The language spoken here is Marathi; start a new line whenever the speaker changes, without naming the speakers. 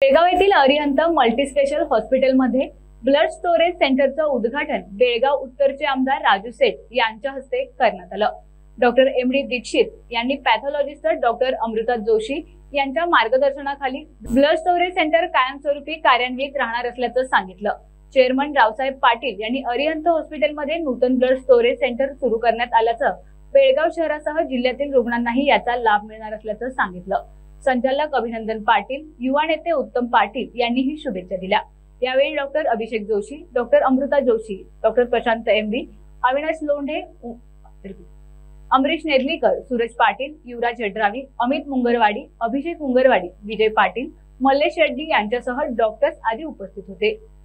बेळगाव येथील अरिहंत मल्टीस्पेशल हॉस्पिटलमध्ये ब्लड स्टोरेज सेंटरचं उद्घाटन बेळगाव उत्तरचे आमदार राजू सेठ यांच्या हस्ते करण्यात आलं। Doctor MD. दीक्षित यांनी पॅथॉलॉजिस्ट डॉक्टर अमृता जोशी यांच्या मार्गदर्शनाखाली ब्लड स्टोरेज सेंटर कायमस्वरूपी कार्यान्वित राहणार असल्याचं सांगितलं। चेअरमन रावसाहेब पाटील यांनी अरिहंत हॉस्पिटलमध्ये नूतन ब्लड स्टोरेज सेंटर सुरू करण्यात आल्याचं, बेळगाव शहरासह जिल्ह्यातील रुग्णांनाही याचा लाभ मिळणार असल्याचं सांगितलं। संचालक अभिनंदन पाटील, युवा नेते उत्तम पाटील यांनीही शुभेच्छा दिल्या। यावेळी doctor Abhishek Joshi, doctor Amrita Joshi, doctor Prashant MB., Avinash Londhe, Amrish Nerlikar, Suresh Patil, Yuvraj Hedravi, Amit Mungarwadi, Abhishek Mungarwadi, Vijay Patil, Mallesh Reddy यांच्यासह डॉक्टर्स आदी उपस्थित होते।